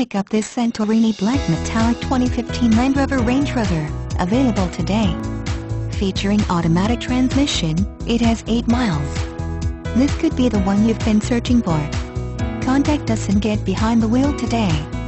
pick up this Santorini Black Metallic 2015 Land Rover Range Rover, available today. Featuring automatic transmission, it has 8 miles. This could be the one you've been searching for. Contact us and get behind the wheel today.